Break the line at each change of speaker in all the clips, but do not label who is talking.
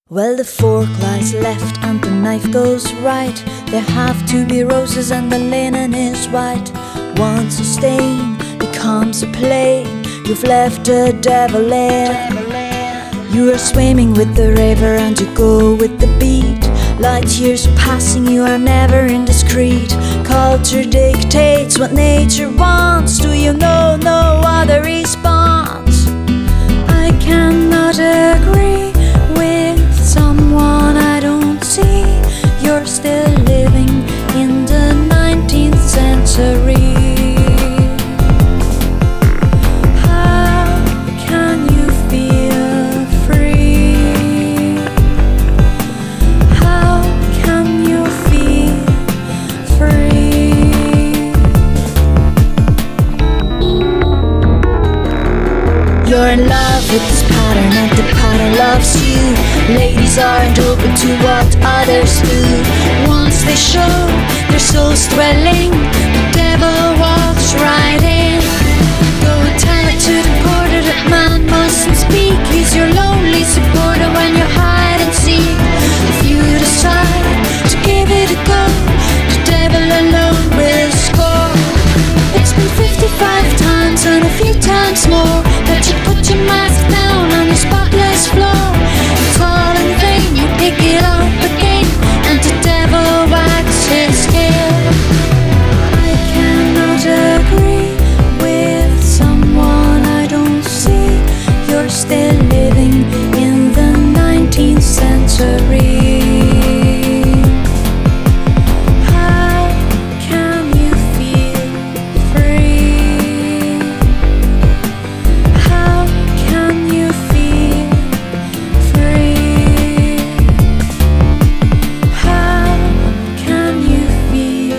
Well, the fork lies left and the knife goes right. There have to be roses and the linen is white. Once a stain becomes a plague, you've left a devil in. You are swimming with the river and you go with the beat. Light years passing, you are never indiscreet. Culture dictates what nature wants. Do you know no other response? I cannot agree with someone I don't see. You're still living in the 19th century. How can you feel free? How can you feel free? You're in love with this pattern and the pattern loves you. Ladies aren't open to what others do. Once they show their souls dwelling, the devil walks right in. Go and tell it to the porter that man mustn't speak. He's your lonely supporter when you hide and seek. If you decide to give it a go, the devil alone will score. It's been 55 times and a few times more that you put your mask down on your spotless floor. It's all in vain, you pick it up again and the devil wags his tail. I cannot agree with someone I don't see. You're still living in the 19th century. How can you feel free? How can you feel free? How can you feel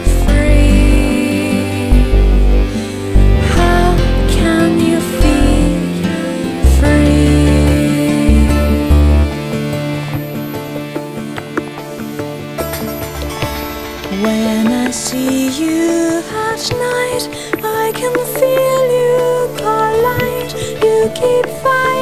free? How can you feel free? When I see you at night, I can feel you collide. You keep fighting.